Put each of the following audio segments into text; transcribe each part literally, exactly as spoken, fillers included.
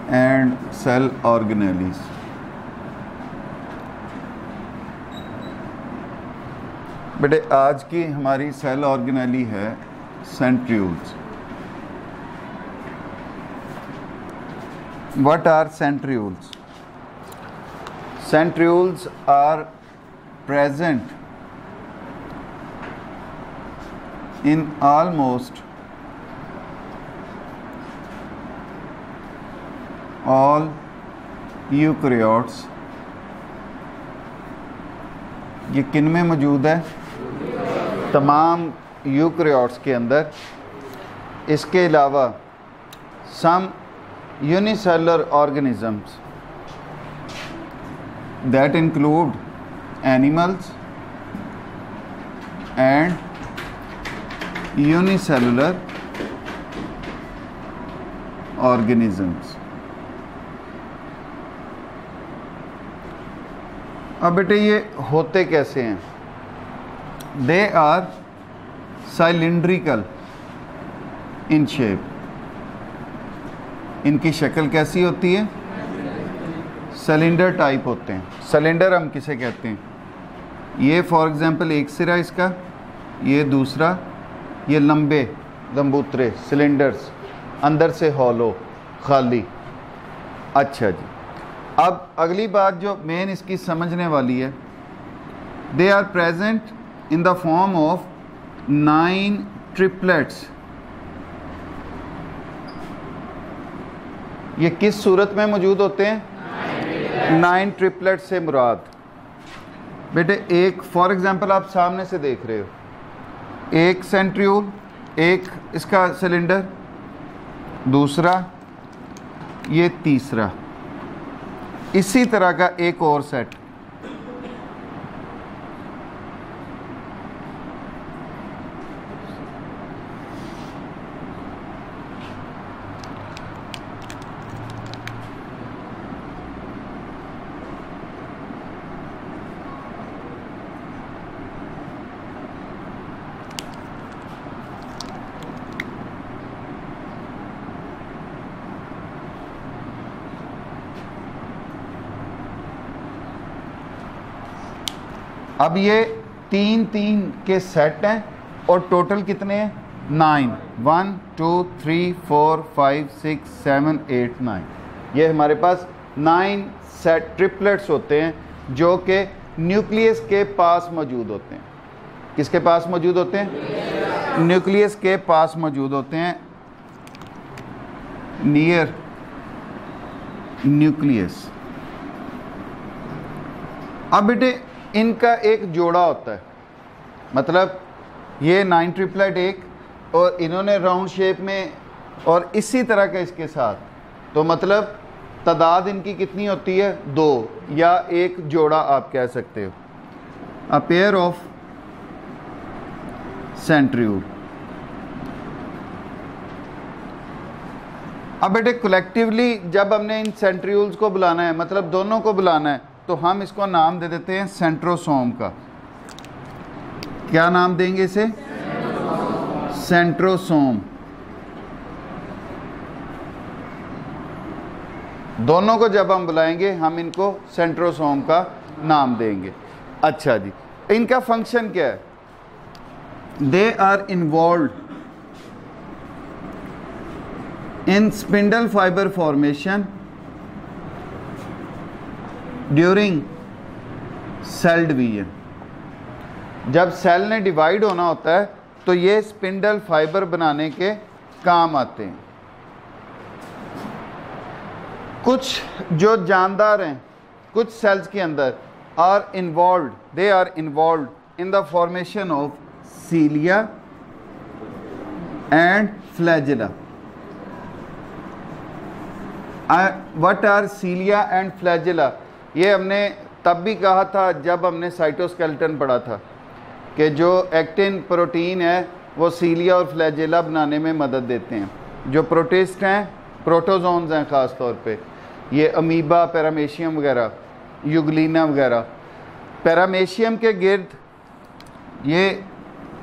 And cell organelles. बेटे आज की हमारी सेल ऑर्गेनेली है centrioles. What are centrioles? Centrioles are present in almost all eukaryotes। ये किन में मौजूद है? तमाम यूकैरियोट्स के अंदर। इसके अलावा some unicellular organisms that include animals and unicellular organisms. अब बेटे ये होते कैसे हैं? They are cylindrical in shape. इनकी शक्ल कैसी होती है? सिलेंडर टाइप होते हैं। सिलेंडर हम किसे कहते हैं? ये फॉर एग्जांपल एक सिरा इसका, ये दूसरा, ये लंबे लंबूतरे सिलेंडर्स, अंदर से हॉलो खाली। अच्छा जी, अब अगली बात जो मेन इसकी समझने वाली है, they are present in the form of nine triplets. ये किस सूरत में मौजूद होते हैं? नाइन ट्रिपलेट से मुराद बेटे एक फॉर एग्जांपल आप सामने से देख रहे हो, एक सेंट्रियोल, एक इसका सिलेंडर, दूसरा, ये तीसरा, इसी तरह का एक और सेट। अब ये तीन तीन के सेट हैं और टोटल कितने हैं? Nine. One two three four five six seven eight nine. ये हमारे पास नाइन सेट ट्रिपलेट्स होते हैं जो कि न्यूक्लियस के पास मौजूद होते हैं। किसके पास मौजूद होते हैं? न्यूक्लियस के पास मौजूद होते हैं, नियर न्यूक्लियस। अब बेटे इनका एक जोड़ा होता है, मतलब ये नाइन ट्रिपलेट एक, और इन्होंने राउंड शेप में और इसी तरह का इसके साथ, तो मतलब तादाद इनकी कितनी होती है? दो, या एक जोड़ा आप कह सकते हो। A pair of centriole. अब बेटे कलेक्टिवली जब हमने इन सेंट्रियोल्स को बुलाना है, मतलब दोनों को बुलाना है, तो हम इसको नाम दे देते हैं सेंट्रोसोम का। क्या नाम देंगे इसे? सेंट्रोसोम। दोनों को जब हम बुलाएंगे हम इनको सेंट्रोसोम का नाम देंगे। अच्छा जी, इनका फंक्शन क्या है? They are involved in spindle fibre formation during cell division. जब सेल ने डिवाइड होना होता है तो ये स्पिंडल फाइबर बनाने के काम आते हैं। कुछ जो जानदार हैं, कुछ सेल्स के अंदर are involved, they are involved in the formation of cilia and flagella. What are cilia and flagella? ये हमने तब भी कहा था जब हमने साइटोस्केलेटन पढ़ा था कि जो एक्टिन प्रोटीन है वो सीलिया और फ्लैजेला बनाने में मदद देते हैं। जो प्रोटिस्ट हैं, प्रोटोजोन्स हैं ख़ास तौर पे, ये अमीबा, पैरामेशियम वगैरह, यूग्लिना वगैरह। पैरामेशियम के गिर्द ये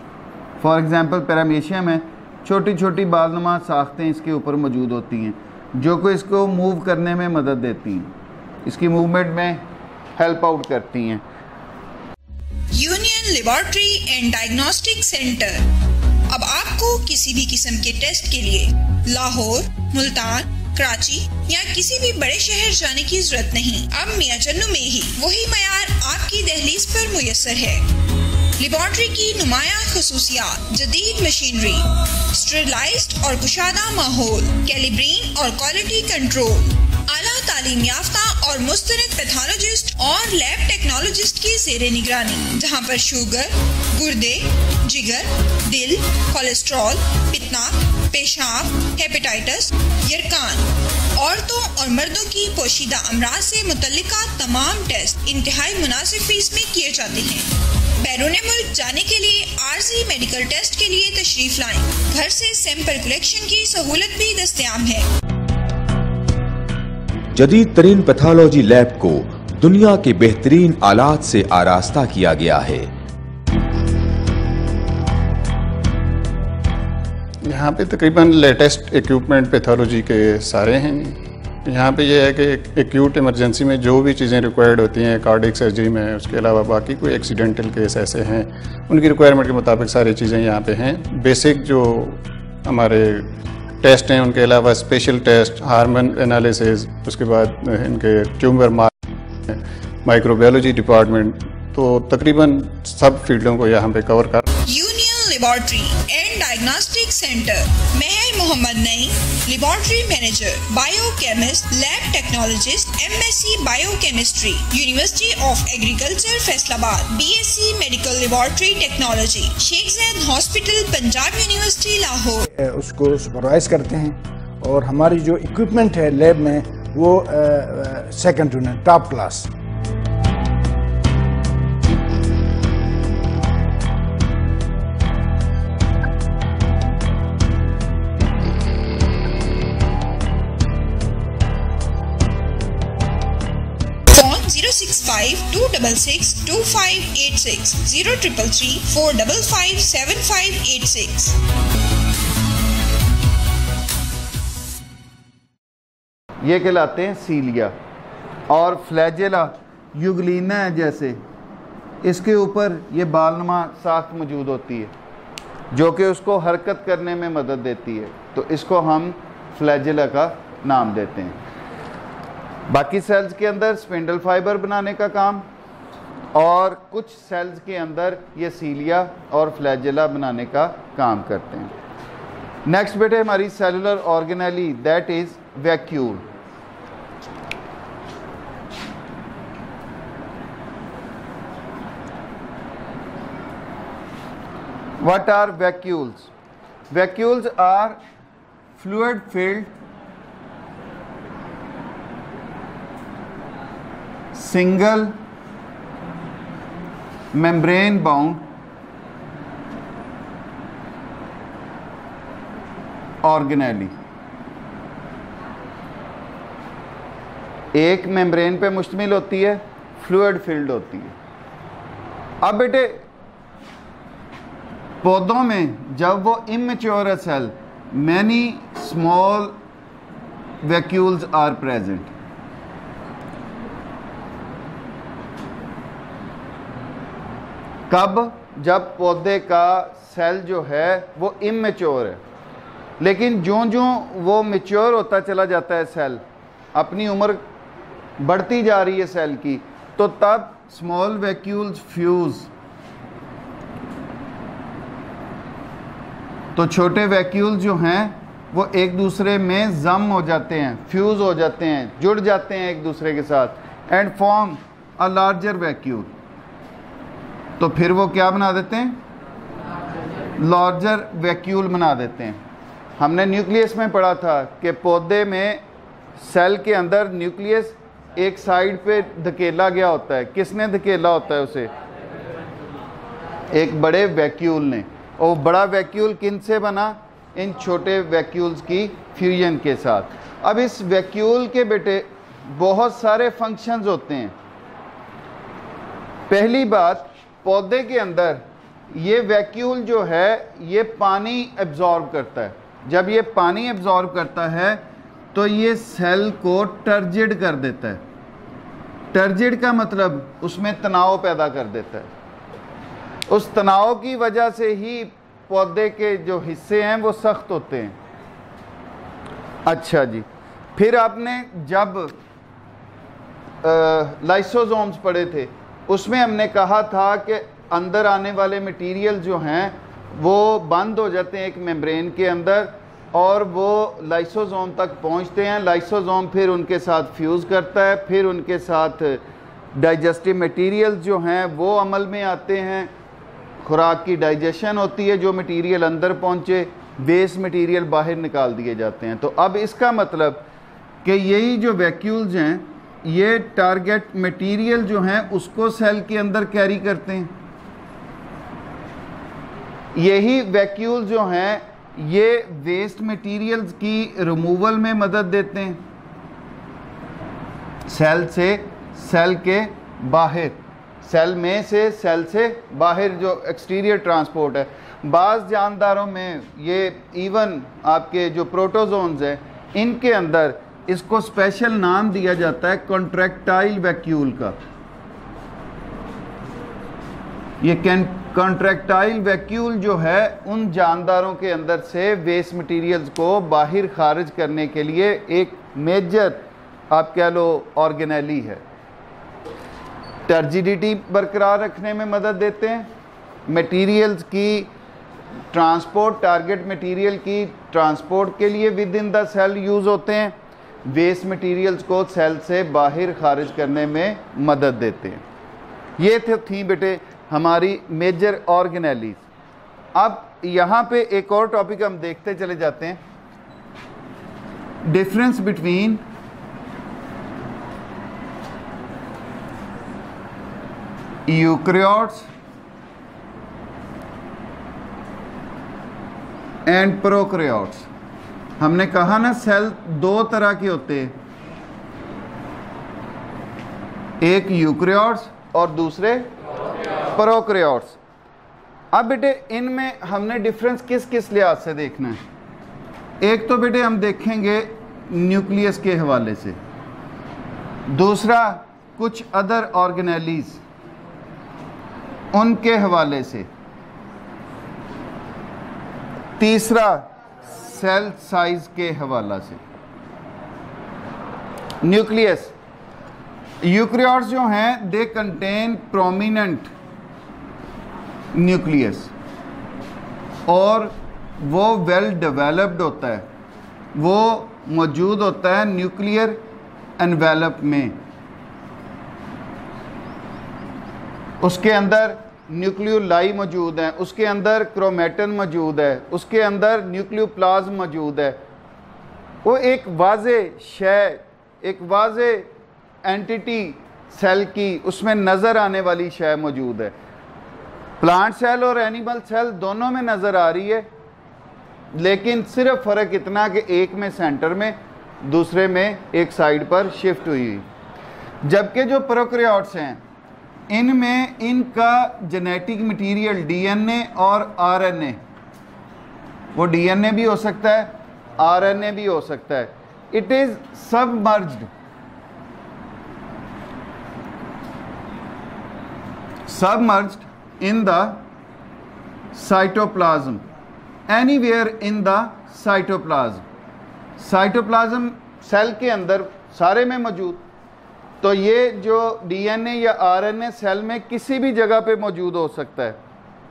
फॉर एग्ज़ाम्पल पैरामेशियम है, छोटी छोटी बालनुमा साख्तें इसके ऊपर मौजूद होती हैं। जो कि इसको मूव करने में मदद देती हैं, इसकी मूवमेंट में हेल्प आउट करती हैं। Union laboratory and diagnostic centre. अब आपको किसी भी किस्म के टेस्ट के लिए लाहौर, मुल्तान, कराची या किसी भी बड़े शहर जाने की जरूरत नहीं। अब मियां चन्नू में ही वही मयार आपकी दहलीज पर मुयस्सर है। लेबोरेटरी की नुमाया खसूसियात, जदीद मशीनरी, स्टेरिलाइज्ड और कुशादा माहौल, कैलिब्रीन और क्वालिटी कंट्रोल, आला तालीम याफ्ता और मुस्तनद पैथोलॉजिस्ट और लैब टेक्नोलॉजिस्ट की ज़ेरे निगरानी, जहां पर शुगर, गुर्दे, जिगर, दिल, कोलेस्ट्रॉल, पितना, पेशाब, हेपेटाइटिस, यरकान, औरतों और मर्दों की पोशीदा अमराज से मुतल्लिका तमाम टेस्ट इंतहाई मुनासिब फीस में किए जाते हैं। बैरून मुल्क जाने के लिए आरजी मेडिकल टेस्ट के लिए तशरीफ लाएं। घर से सैंपल कलेक्शन की सहूलत भी दस्तयाब है। जदीद तरीन पैथोलॉजी लैब को दुनिया के बेहतरीन आलात से आरास्ता किया गया है। यहाँ पे तकरीबन लेटेस्ट इक्विपमेंट पैथोलॉजी के सारे हैं। यहाँ पे ये है कि एक्यूट इमरजेंसी में जो भी चीज़ें रिक्वायर्ड होती हैं कार्डियक सर्जरी में, उसके अलावा बाकी कोई एक्सीडेंटल केस ऐसे हैं उनकी रिक्वायरमेंट के मुताबिक सारी चीज़ें यहाँ पे हैं। बेसिक जो हमारे टेस्ट हैं, उनके अलावा स्पेशल टेस्ट, हार्मोन एनालिसिस, उसके बाद इनके ट्यूमर माइक्रोबायोलॉजी डिपार्टमेंट, तो तकरीबन सब फील्डों को यहाँ पे कवर कर। Union laboratory and diagnostic centre, Mehar Mohammad Naeem, laboratory manager, biochemist, lab technologist, MSc biochemistry, university of agriculture Faisalabad, BSc medical laboratory technology, Sheikh Zayed hospital, Punjab university Lahore. उसको सुपरवाइज करते हैं और हमारी जो इक्विपमेंट है लैब में वो second to none, top class. zero six five two six six two five eight six zero triple three four five five seven five eight six। ये कहलाते हैं सीलिया। और फ्लैजेला युगलीना है जैसे, इसके ऊपर ये बालनुमा साख्त मौजूद होती है जो कि उसको हरकत करने में मदद देती है, तो इसको हम फ्लैजेला का नाम देते हैं। बाकी सेल्स के अंदर स्पिंडल फाइबर बनाने का काम, और कुछ सेल्स के अंदर ये सीलिया और फ्लैजेला बनाने का काम करते हैं। नेक्स्ट बेटे हमारी cellular organelle, that is vacuole. What are vacuoles? Vacuoles are fluid filled single membrane bound organelle। एक मेम्ब्रेन पे मुश्तमिल होती है, फ्लूइड फिल्ड होती है। अब बेटे पौधों में जब वो इमेच्योर है cell, many small vacuoles are present. कब? जब पौधे का सेल जो है वो इमेच्योर है, लेकिन जो जो वो मैच्योर होता चला जाता है सेल, अपनी उम्र बढ़ती जा रही है सेल की, तो तब स्मॉल वैक्यूल्स फ्यूज, तो छोटे वैक्यूल जो हैं वो एक दूसरे में जम हो जाते हैं, फ्यूज हो जाते हैं, जुड़ जाते हैं एक दूसरे के साथ, and form a larger vacuole. तो फिर वो क्या बना देते हैं? लार्जर वैक्यूल बना देते हैं। हमने न्यूक्लियस में पढ़ा था कि पौधे में सेल के अंदर न्यूक्लियस एक साइड पे धकेला गया होता है। किसने धकेला होता है उसे? एक बड़े वैक्यूल ने। और बड़ा वैक्यूल किन से बना? इन छोटे वैक्यूल्स की फ्यूजन के साथ। अब इस वैक्यूल के बेटे बहुत सारे फंक्शंस होते हैं। पहली बात, पौधे के अंदर ये वैक्यूल जो है ये पानी एब्जॉर्ब करता है। जब ये पानी एब्जॉर्ब करता है तो ये सेल को टर्जिड कर देता है। टर्जिड का मतलब उसमें तनाव पैदा कर देता है। उस तनाव की वजह से ही पौधे के जो हिस्से हैं वो सख्त होते हैं। अच्छा जी, फिर आपने जब लाइसोसोम्स पढ़े थे उसमें हमने कहा था कि अंदर आने वाले मटेरियल जो हैं वो बंद हो जाते हैं एक मेम्ब्रेन के अंदर और वो लाइसोसोम तक पहुंचते हैं। लाइसोसोम फिर उनके साथ फ्यूज़ करता है, फिर उनके साथ डाइजेस्टिव मटेरियल जो हैं वो अमल में आते हैं। खुराक की डाइजेशन होती है, जो मटेरियल अंदर पहुंचे, वेस्ट मटेरियल बाहर निकाल दिए जाते हैं। तो अब इसका मतलब कि यही जो वैक्यूल्स हैं ये टारगेट मटेरियल जो हैं उसको सेल के अंदर कैरी करते हैं। यही वैक्यूल जो हैं ये वेस्ट मटेरियल्स की रिमूवल में मदद देते हैं सेल से सेल के बाहर, सेल में से सेल से बाहर जो एक्सटीरियर ट्रांसपोर्ट है। बाज़ जानदारों में ये इवन आपके जो प्रोटोजोन्स हैं इनके अंदर इसको स्पेशल नाम दिया जाता है कॉन्ट्रैक्टाइल वैक्यूल का। ये कॉन्ट्रैक्टाइल वैक्यूल जो है उन जानदारों के अंदर से वेस्ट मटेरियल्स को बाहर खारिज करने के लिए एक मेजर आप कह लो ऑर्गेनेली है। टर्जिडिटी बरकरार रखने में मदद देते हैं, मटेरियल्स की ट्रांसपोर्ट, टारगेट मटेरियल की ट्रांसपोर्ट के लिए within the cell use होते हैं, वेस्ट मटेरियल्स को सेल से बाहर खारिज करने में मदद देते हैं। ये थे थी बेटे हमारी मेजर ऑर्गेनेलीज। अब यहाँ पे एक और टॉपिक हम देखते चले जाते हैं, difference between eukaryotes and prokaryotes. हमने कहा ना सेल दो तरह के होते हैं, एक यूकैरियोट्स और दूसरे प्रोकैरियोट्स। अब बेटे इनमें हमने डिफरेंस किस किस लिहाज से देखना है। एक तो बेटे हम देखेंगे न्यूक्लियस के हवाले से, दूसरा कुछ अदर ऑर्गेनेलीज उनके हवाले से, तीसरा सेल साइज के हवाला से। न्यूक्लियस, यूकैरियोट्स जो हैं दे कंटेन प्रोमिनेंट न्यूक्लियस और वो वेल डेवलप्ड होता है, वो मौजूद होता है न्यूक्लियर एनवेलप में। उसके अंदर न्यूक्लियोलाई मौजूद है, उसके अंदर क्रोमेटन मौजूद है, उसके अंदर न्यूक्लियोप्लाज्म मौजूद है। वो एक वाज़े शय, एक वाज़े एंटिटी सेल की उसमें नज़र आने वाली शय मौजूद है। प्लांट सेल और एनिमल सेल दोनों में नज़र आ रही है, लेकिन सिर्फ फ़र्क इतना कि एक में सेंटर में, दूसरे में एक साइड पर शिफ्ट हुई हुई। जबकि जो प्रोकैरियोट्स हैं इनमें इनका जेनेटिक मटेरियल डीएनए और आरएनए, वो डीएनए भी हो सकता है, आरएनए भी हो सकता है। It is submerged, submerged in the cytoplasm, anywhere in the cytoplasm। Cytoplasm cell के अंदर सारे में मौजूद। तो ये जो डीएनए या आरएनए सेल में किसी भी जगह पे मौजूद हो सकता है।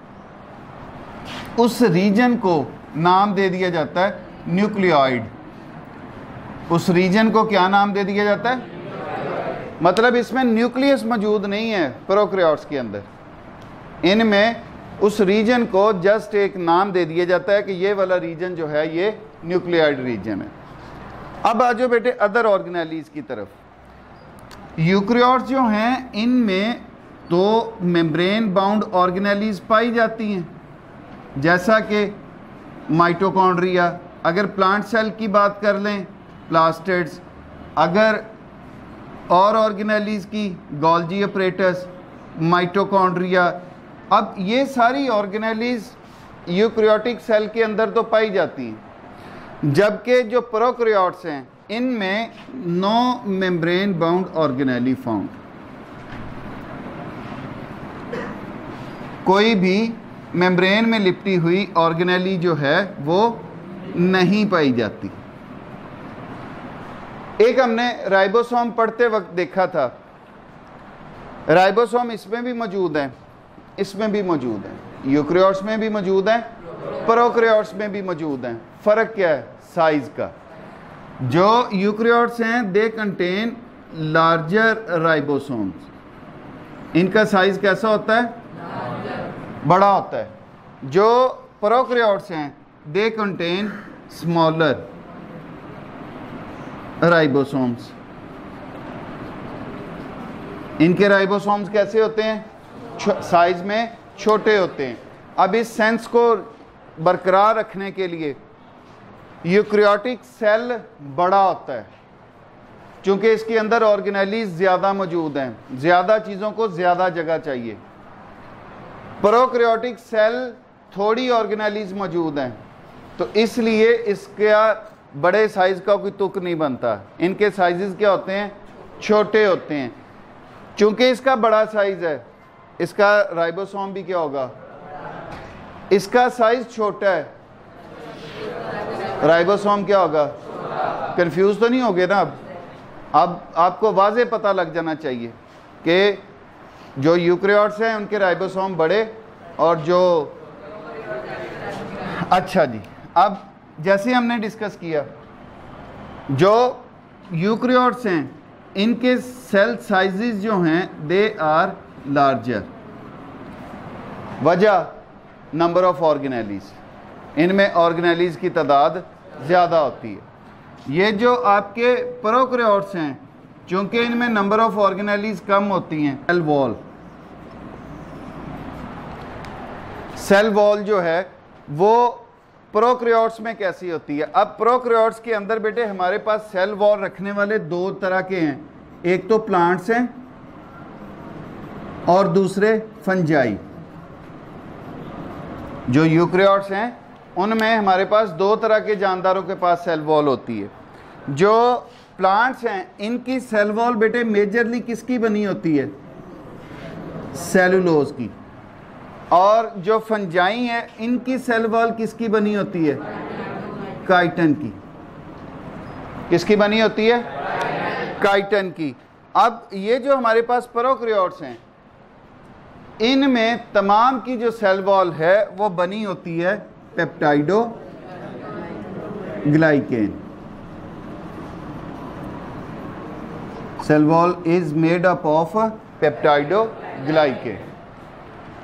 उस रीजन को नाम दे दिया जाता है न्यूक्लियोइड। उस रीजन को क्या नाम दे दिया जाता है? मतलब इसमें न्यूक्लियस मौजूद नहीं है प्रोकैरियोट्स के अंदर, इनमें उस रीजन को जस्ट एक नाम दे दिया जाता है कि ये वाला रीजन जो है ये न्यूक्लियोइड रीजन है। अब आ जाओ बेटे अदर ऑर्गेनेलीज की तरफ। यूकैरियोट्स जो हैं इनमें तो मेम्ब्रेन बाउंड ऑर्गेनेलीज पाई जाती हैं, जैसा कि माइटोकॉन्ड्रिया। अगर प्लांट सेल की बात कर लें प्लास्टिड्स, अगर और ऑर्गेनेलीज की गोल्जी अपरेटस, माइटोकॉन्ड्रिया। अब ये सारी ऑर्गेनेलीज यूकैरियोटिक सेल के अंदर तो पाई जाती हैं, जबकि जो प्रोकैरियोट्स हैं इनमें no membrane bound organelle found. कोई भी मेम्ब्रेन में लिपटी हुई ऑर्गेनेली जो है वो नहीं पाई जाती। एक हमने राइबोसोम पढ़ते वक्त देखा था, राइबोसोम इसमें भी मौजूद है, इसमें भी मौजूद है, यूकैरियोट्स में भी मौजूद है, प्रोकैरियोट्स में भी मौजूद है। फ़र्क क्या है? साइज का। जो यूकैरियोट्स हैं दे कंटेन लार्जर राइबोसोम्स, इनका साइज कैसा होता है? बड़ा होता है। जो प्रोकैरियोट्स हैं दे कंटेन स्मॉलर राइबोसोम्स। इनके राइबोसोम्स कैसे होते हैं? साइज में छोटे होते हैं। अब इस सेंस को बरकरार रखने के लिए यूकैरियोटिक सेल बड़ा होता है, क्योंकि इसके अंदर ऑर्गेनेलीज ज़्यादा मौजूद हैं, ज़्यादा चीज़ों को ज़्यादा जगह चाहिए। प्रोकैरियोटिक सेल थोड़ी ऑर्गेनेलीज मौजूद हैं, तो इसलिए इसका बड़े साइज़ का कोई तुक नहीं बनता। इनके साइजेस क्या होते हैं? छोटे होते हैं। चूँकि इसका बड़ा साइज़ है, इसका राइबोसोम भी क्या होगा? इसका साइज़ छोटा है, राइबोसोम क्या होगा? कंफ्यूज तो नहीं हो गए ना? अब अब आपको वाज़े पता लग जाना चाहिए कि जो यूकैरियोट्स हैं उनके राइबोसोम बड़े और जो, अच्छा जी, अब जैसे हमने डिस्कस किया, जो यूकैरियोट्स हैं इनके सेल साइजेस जो हैं दे आर लार्जर। वजह नंबर ऑफ ऑर्गेनेलीज, इनमें ऑर्गेनेलीज की तादाद ज़्यादा होती है। ये जो आपके प्रोकैरियोट्स हैं, चूँकि इनमें नंबर ऑफ ऑर्गेनेलीज कम होती हैं, सेल वॉल सेल वॉल जो है वो प्रोकैरियोट्स में कैसी होती है? अब प्रोकैरियोट्स के अंदर बेटे हमारे पास सेल वॉल रखने वाले दो तरह के हैं, एक तो प्लांट्स हैं और दूसरे फंजाई। जो यूकैरियोट्स हैं उनमें हमारे पास दो तरह के जानदारों के पास सेल वॉल होती है। जो प्लांट्स हैं इनकी सेल वॉल बेटे मेजरली किसकी बनी होती है? सेलुलोज की। और जो फंजाई है इनकी सेल वॉल किसकी बनी होती है? काइटिन की। किसकी बनी होती है? काइटिन की। अब ये जो हमारे पास प्रोकैरियोट्स हैं इनमें तमाम की जो सेल वॉल है वो बनी होती है peptidoglycan. Cell wall is made up of पेप्टाइडो glycan.